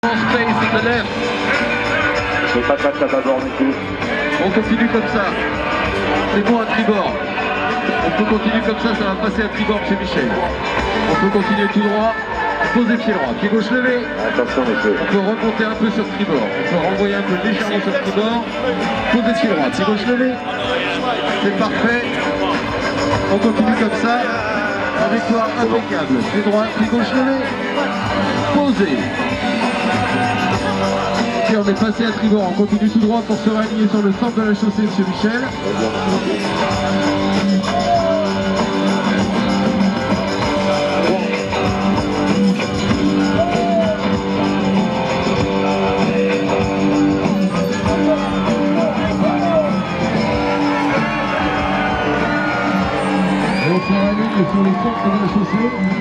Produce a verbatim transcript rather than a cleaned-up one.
Space to the left. Je ne veux pas te battre là d'abord du tout. On continue comme ça. C'est bon à tribord. On peut continuer comme ça, ça va passer à tribord chez Michel. On peut continuer tout droit. Posez pied droit, pied gauche levé. Attention monsieur. On peut remonter un peu sur tribord. On peut renvoyer un peu légèrement sur tribord. Posez pied droit, pied gauche levé. C'est parfait. On continue comme ça. La victoire impeccable. Pied droit, pied gauche levé. Posez. Ok, on est passé à tribord. On continue tout droit pour se réaligner sur le centre de la chaussée, monsieur Michel. On se réaligne sur le centre de la chaussée.